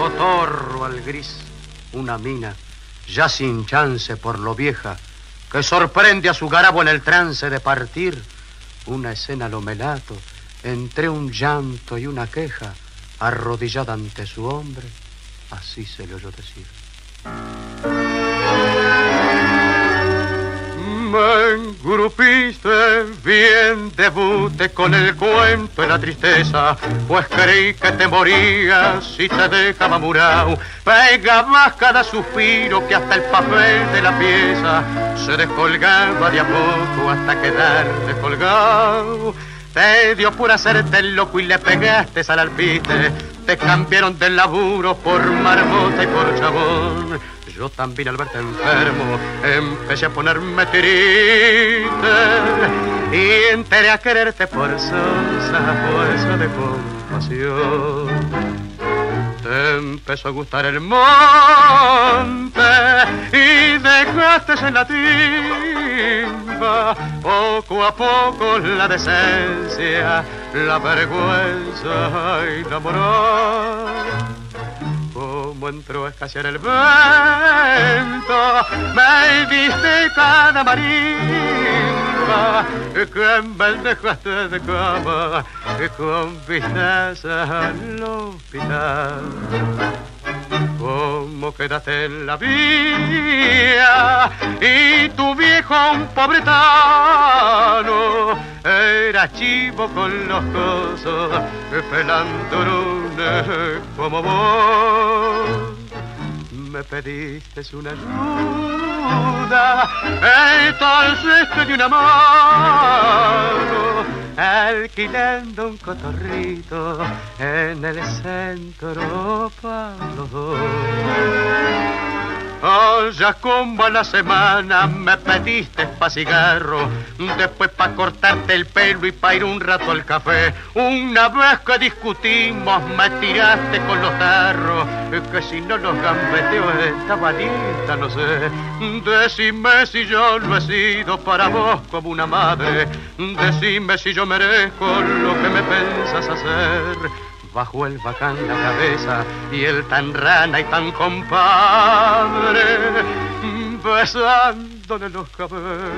cotorro al gris, una mina, ya sin chance por lo vieja, que sorprende a su garabo en el trance de partir. Una escena lo melato, entre un llanto y una queja, arrodillada ante su hombre, así se le oyó decir. Me engrupiste bien, debute con el cuento de la tristeza, pues creí que te morías si te dejaba murao. Pegabas cada suspiro que hasta el papel de la pieza se descolgaba de a poco hasta quedar descolgado. Te dio por hacerte el loco y le pegaste al alpiste. Te cambiaron del laburo por marmota y por chabón. Yo también al verte enfermo empecé a ponerme triste y enteré a quererte forzosa, fuerza de compasión. Te empezó a gustar el monte y dejaste en la timba poco a poco la decencia, la vergüenza y la moral. Como entró a escasear el viento, me diste cada marimba que me dejaste de cama con vistas al hospital. Como quedaste en la vía y tu viejo un pobretano era chivo con los cosos pelando lunes como vos. Me pediste una ayuda, entonces te di una mano, alquilando un cotorrito en el centro para los dos. Ya como a la semana me pediste pa' cigarro, después pa' cortarte el pelo y pa' ir un rato al café. Una vez que discutimos me tiraste con los tarros, que si no los gambeteos estaba lista, no sé. Decime si yo lo he sido para vos como una madre, decime si yo merezco lo que me pensás hacer. Bajo el bacán la cabeza y el tan rana y tan compadre, besándole los cabellos,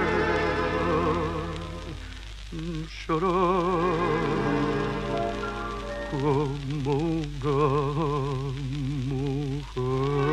lloró como una mujer.